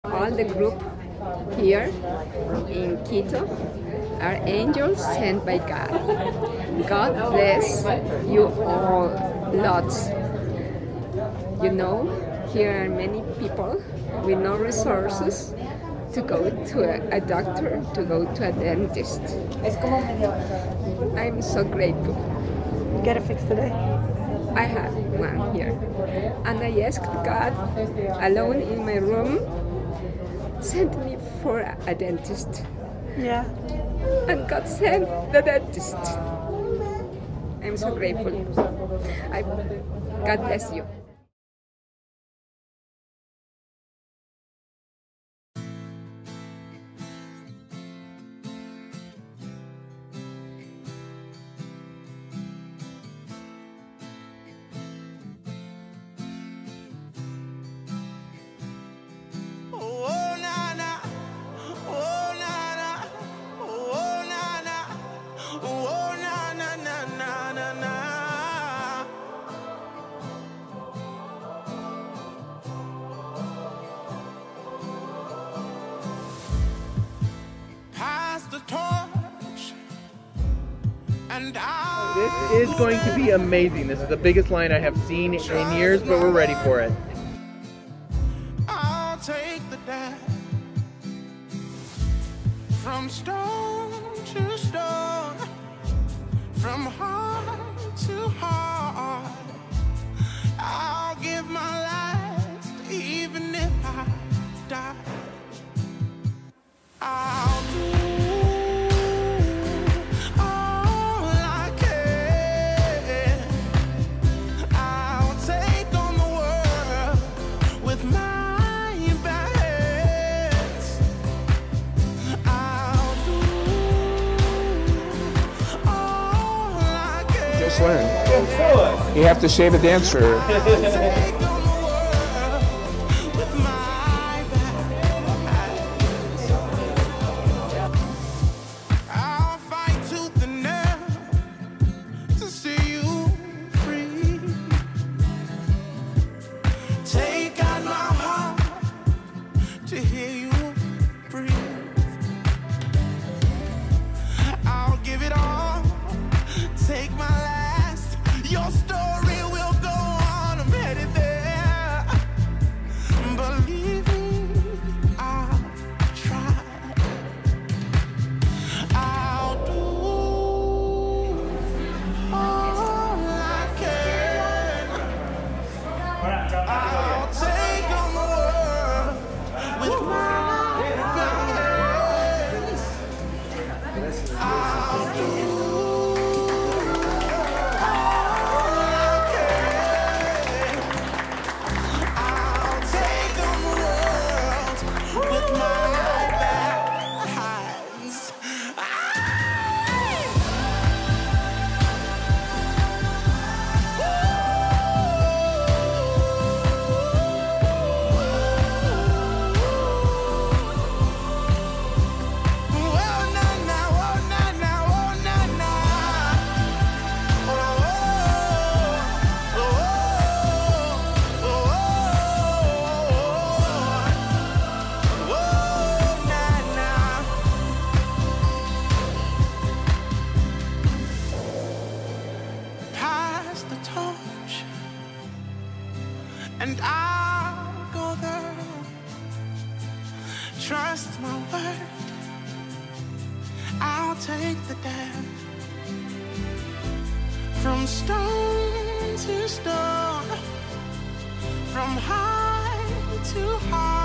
All the group here in Quito are angels sent by God. God bless you all lots. You know, here are many people with no resources to go to a doctor, to go to a dentist. I'm so grateful. Get it fixed today? I have one here. And I asked God, alone in my room, sent me for a dentist. Yeah. And God sent the dentist. I'm so grateful. God bless you. This is going to be amazing. This is the biggest line I have seen in years, but we're ready for it. I'll take the dash from stone to stone, from heart to heart. I'll give my last, even if I die. I'll do You have to shave a dancer. I'll fight tooth and nail to see you free. Take out my heart to hear you breathe. I'll give it all, take my last. Your story will go on, I'm headed there. Believe me, I'll try. I'll do all I can. I'll take on the world with my hands. I'll do and I'll go there. Trust my word, I'll take the dam. From stone to stone, from high to high.